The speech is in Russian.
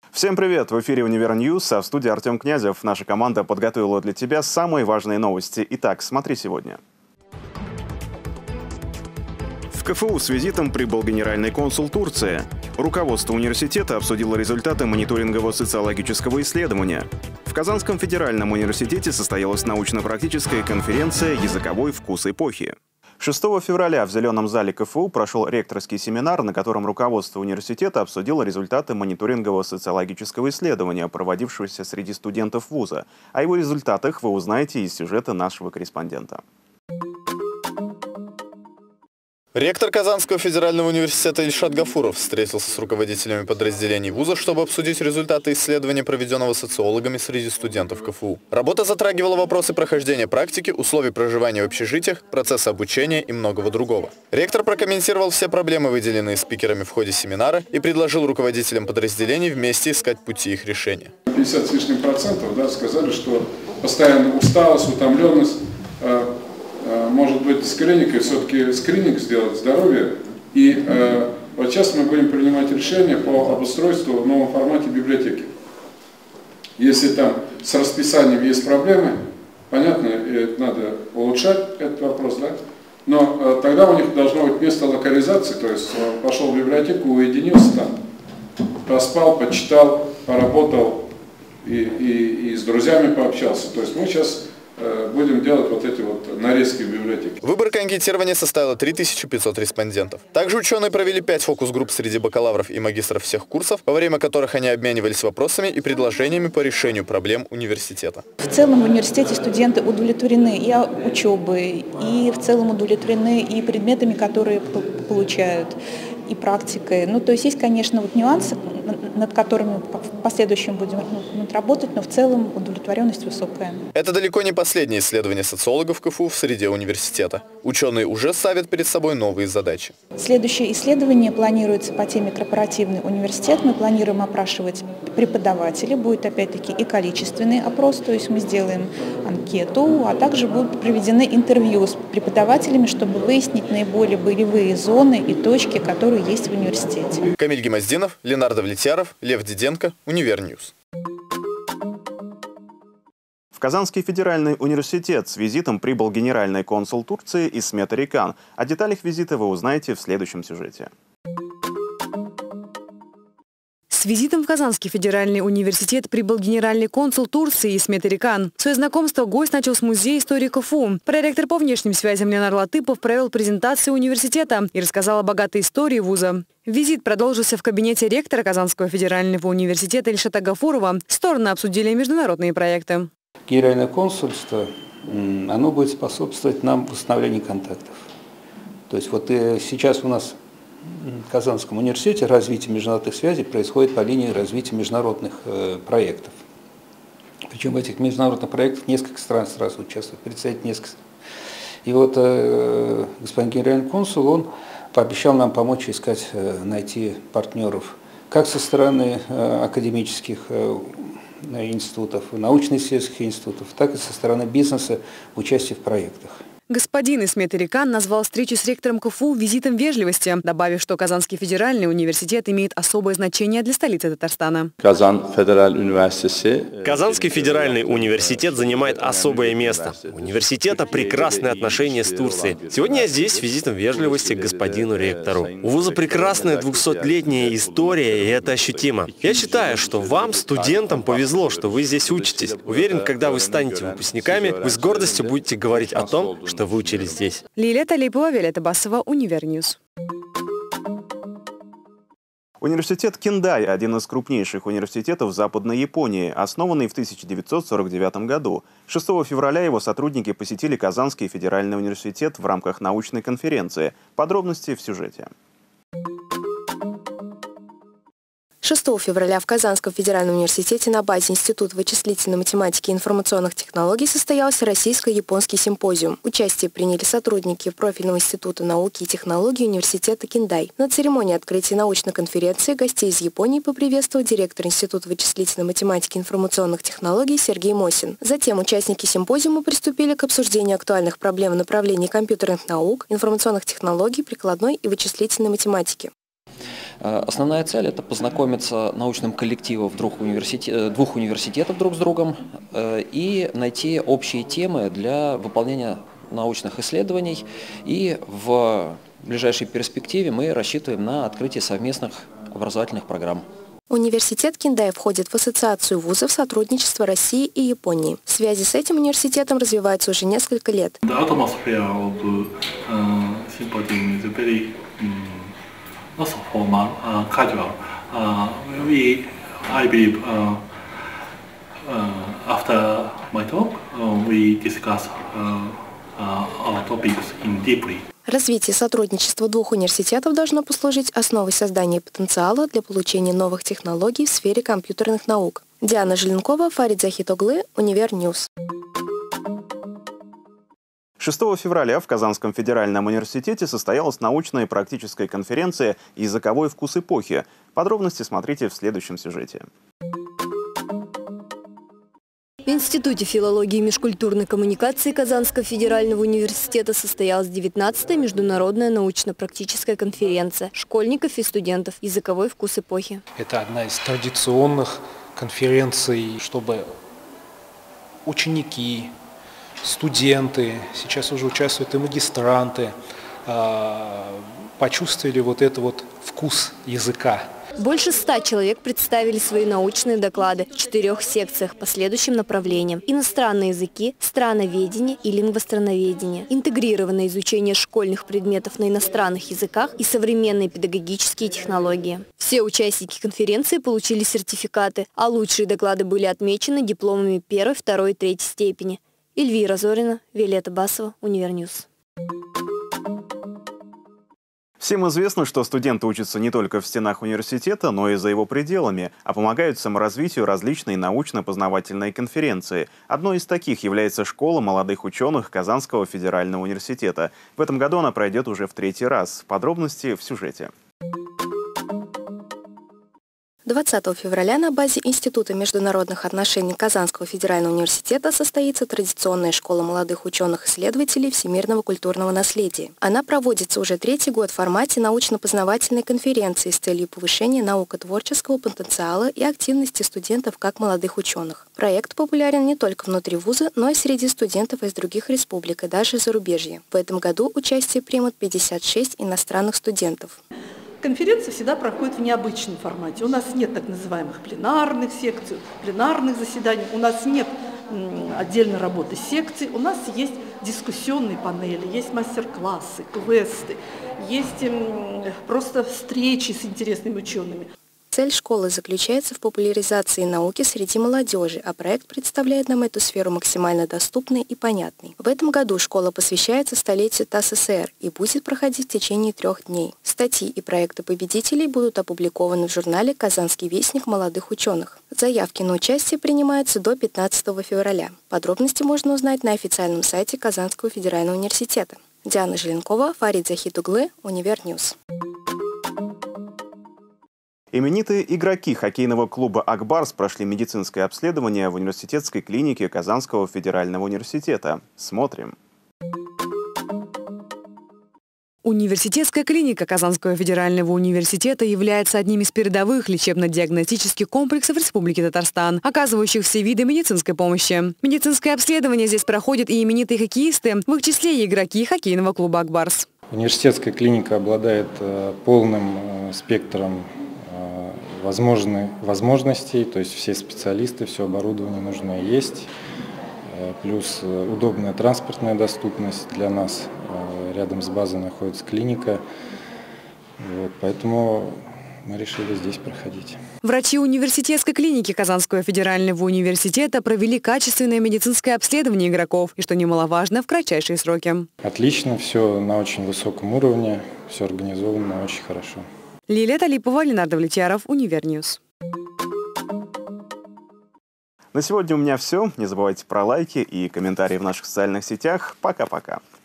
Всем привет! В эфире «Универньюз», а в студии Артем Князев. Наша команда подготовила для тебя самые важные новости. Итак, смотри сегодня. В КФУ с визитом прибыл генеральный консул Турции. Руководство университета обсудило результаты мониторингового социологического исследования. В Казанском федеральном университете состоялась научно-практическая конференция «Языковой вкус эпохи». 6 февраля в Зеленом зале КФУ прошел ректорский семинар, на котором руководство университета обсудило результаты мониторингового социологического исследования, проводившегося среди студентов вуза. О его результатах вы узнаете из сюжета нашего корреспондента. Ректор Казанского федерального университета Ильшат Гафуров встретился с руководителями подразделений вуза, чтобы обсудить результаты исследования, проведенного социологами среди студентов КФУ. Работа затрагивала вопросы прохождения практики, условий проживания в общежитиях, процесса обучения и многого другого. Ректор прокомментировал все проблемы, выделенные спикерами в ходе семинара, и предложил руководителям подразделений вместе искать пути их решения. 50 с лишним процентов сказали, что постоянно усталость, утомленность. Может быть, с клиникой все-таки скрининг сделать здоровье. И вот сейчас мы будем принимать решение по обустройству в новом формате библиотеки. Если там с расписанием есть проблемы, понятно, надо улучшать этот вопрос, да? Но тогда у них должно быть место локализации, то есть пошел в библиотеку, уединился там, поспал, почитал, поработал и с друзьями пообщался. То есть мы сейчас будем делать вот эти вот нарезки в библиотеке. Выборка анкетирования составила 3500 респондентов. Также ученые провели 5 фокус-групп среди бакалавров и магистров всех курсов, во время которых они обменивались вопросами и предложениями по решению проблем университета. В целом в университете студенты удовлетворены и учебой, и в целом удовлетворены и предметами, которые получают, и практикой. Ну, то есть, конечно, вот нюансы, над которыми в последующем будем работать, но в целом удовлетворенность высокая. Это далеко не последнее исследование социологов КФУ в среде университета. Ученые уже ставят перед собой новые задачи. Следующее исследование планируется по теме «Корпоративный университет». Мы планируем опрашивать преподавателей. Будет опять-таки и количественный опрос, то есть мы сделаем анкету, а также будут проведены интервью с преподавателями, чтобы выяснить наиболее болевые зоны и точки, которые есть в университете. Камиль Гемоздинов, Ленардо Влетьяров, Лев Диденко, Универньюз. В Казанский федеральный университет с визитом прибыл генеральный консул Турции Исмет Эрикан. О деталях визита вы узнаете в следующем сюжете. С визитом в Казанский федеральный университет прибыл генеральный консул Турции Исмет Эрикан. Свое знакомство гость начал с музея истории КФУ. Проректор по внешним связям Ленар Латыпов провел презентацию университета и рассказал о богатой истории вуза. Визит продолжился в кабинете ректора Казанского федерального университета Ильшата Гафурова. Стороны обсудили международные проекты. Генеральное консульство, оно будет способствовать нам в восстановлении контактов. То есть вот сейчас у нас в Казанском университете развитие международных связей происходит по линии развития международных проектов. Причем в этих международных проектах несколько стран сразу участвуют, представитель несколько. И вот господин генеральный консул, он пообещал нам помочь искать, найти партнеров как со стороны академических институтов, научно-исследовательских институтов, так и со стороны бизнеса в участии в проектах. Господин Исмет Эрикан назвал встречу с ректором КФУ визитом вежливости, добавив, что Казанский федеральный университет имеет особое значение для столицы Татарстана. Казанский федеральный университет занимает особое место. У университета прекрасные отношения с Турцией. Сегодня я здесь с визитом вежливости к господину ректору. У вуза прекрасная 200-летняя история, и это ощутимо. Я считаю, что вам, студентам, повезло, что вы здесь учитесь. Уверен, когда вы станете выпускниками, вы с гордостью будете говорить о том, что вы учились здесь. Лилия Талипова, Виолетта Басова, Универньюз. Университет Киндай – один из крупнейших университетов Западной Японии, основанный в 1949 году. 6 февраля его сотрудники посетили Казанский федеральный университет в рамках научной конференции. Подробности в сюжете. 6 февраля в Казанском федеральном университете на базе Института вычислительной математики и информационных технологий состоялся российско-японский симпозиум. Участие приняли сотрудники профильного института науки и технологий университета Киндай. На церемонии открытия научной конференции гостей из Японии поприветствовал директор Института вычислительной математики и информационных технологий Сергей Мосин. Затем участники симпозиума приступили к обсуждению актуальных проблем в направлении компьютерных наук, информационных технологий, прикладной и вычислительной математики. Основная цель – это познакомиться научным коллективом двух университетов друг с другом и найти общие темы для выполнения научных исследований. И в ближайшей перспективе мы рассчитываем на открытие совместных образовательных программ. Университет Киндай входит в ассоциацию вузов сотрудничества России и Японии. Связи с этим университетом развиваются уже несколько лет. Not so formal, casual. I believe after my talk, we discuss our topics in deeply. Развитие сотрудничества двух университетов должно послужить основой создания потенциала для получения новых технологий в сфере компьютерных наук. Диана Желенкова, Фарид Захитоглы, Универньюз. 6 февраля в Казанском федеральном университете состоялась научная и практическая конференция «Языковой вкус эпохи». Подробности смотрите в следующем сюжете. В Институте филологии и межкультурной коммуникации Казанского федерального университета состоялась 19-я международная научно-практическая конференция школьников и студентов «Языковой вкус эпохи». Это одна из традиционных конференций, чтобы ученики, студенты, сейчас уже участвуют и магистранты, почувствовали вот этот вкус языка. Больше 100 человек представили свои научные доклады в 4 секциях по следующим направлениям: иностранные языки, страноведение и лингвостроноведение, интегрированное изучение школьных предметов на иностранных языках и современные педагогические технологии. Все участники конференции получили сертификаты, а лучшие доклады были отмечены дипломами 1, 2 и 3 степени. Эльвира Зорина, Виолетта Басова, Универньюз. Всем известно, что студенты учатся не только в стенах университета, но и за его пределами, а помогают саморазвитию различные научно-познавательные конференции. Одной из таких является Школа молодых ученых Казанского федерального университета. В этом году она пройдет уже в 3-й раз. Подробности в сюжете. 20 февраля на базе Института международных отношений Казанского федерального университета состоится традиционная школа молодых ученых-исследователей всемирного культурного наследия. Она проводится уже 3-й год в формате научно-познавательной конференции с целью повышения наукотворческого потенциала и активности студентов как молодых ученых. Проект популярен не только внутри вуза, но и среди студентов из других республик и даже зарубежья. В этом году участие примут 56 иностранных студентов. Конференция всегда проходит в необычном формате. У нас нет так называемых пленарных секций, пленарных заседаний, у нас нет отдельной работы секций, у нас есть дискуссионные панели, есть мастер-классы, квесты, есть просто встречи с интересными учеными. Цель школы заключается в популяризации науки среди молодежи, а проект представляет нам эту сферу максимально доступной и понятной. В этом году школа посвящается столетию ТАССР и будет проходить в течение 3 дней. Статьи и проекты победителей будут опубликованы в журнале «Казанский вестник молодых ученых». Заявки на участие принимаются до 15 февраля. Подробности можно узнать на официальном сайте Казанского федерального университета. Диана Желенкова, Фарид Захитоглы, Универньюз. Именитые игроки хоккейного клуба «Акбарс» прошли медицинское обследование в университетской клинике Казанского федерального университета. Смотрим. Университетская клиника Казанского федерального университета является одним из передовых лечебно-диагностических комплексов Республики Татарстан, оказывающих все виды медицинской помощи. Медицинское обследование здесь проходят и именитые хоккеисты, в их числе и игроки хоккейного клуба «Акбарс». Университетская клиника обладает полным спектром возможностей, то есть все специалисты, все оборудование нужное есть, плюс удобная транспортная доступность для нас. Рядом с базой находится клиника, поэтому мы решили здесь проходить. Врачи университетской клиники Казанского федерального университета провели качественное медицинское обследование игроков и, что немаловажно, в кратчайшие сроки. Отлично, все на очень высоком уровне, все организовано очень хорошо. Лилия Талипова, Ленардо Влетьяров, Универньюз. На сегодня у меня все. Не забывайте про лайки и комментарии в наших социальных сетях. Пока-пока.